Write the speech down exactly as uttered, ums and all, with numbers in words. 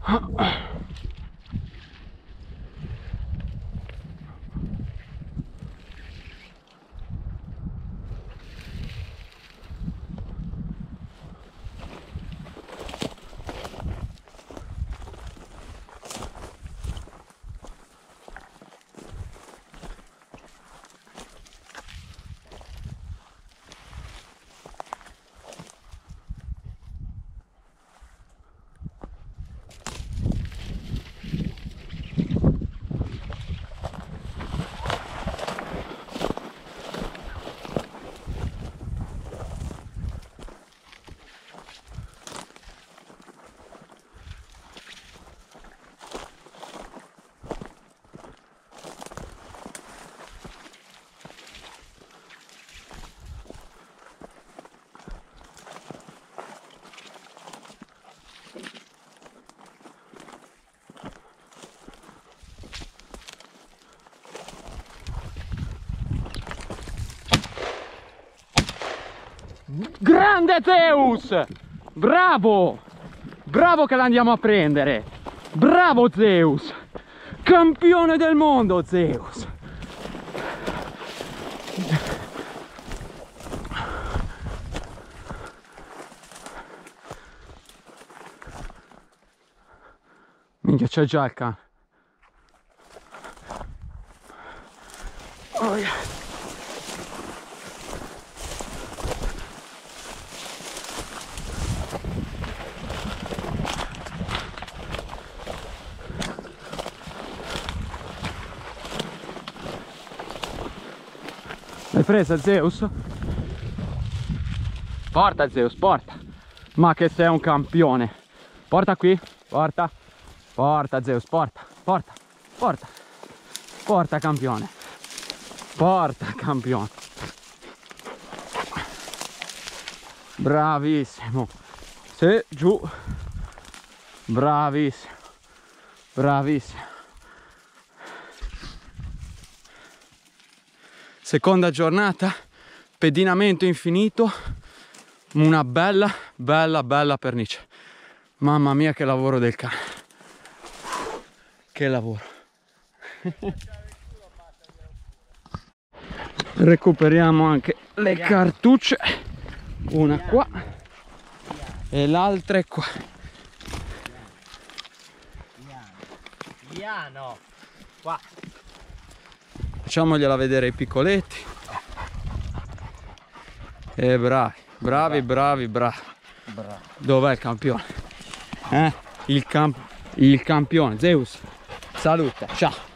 Grande Zeus! Bravo! Bravo che l'andiamo a prendere! Bravo Zeus! Campione del mondo Zeus! Minchia, c'è già il cane. Oh yeah. L'hai presa Zeus? Porta Zeus, porta. Ma che sei un campione. Porta qui, porta. Porta Zeus, porta, porta, porta. Porta campione. Porta campione. Bravissimo. Sì, giù. Bravissimo. Bravissimo. Seconda giornata, pedinamento infinito, una bella, bella, bella pernice. Mamma mia che lavoro del cane. Che lavoro. Recuperiamo anche le cartucce. Una qua e l'altra è qua. Piano. Qua. Facciamogliela vedere i piccoletti. E bravi, bravi, bravi, bravi. Dov'è il campione? Eh? Il, camp il campione. Zeus, saluta, ciao.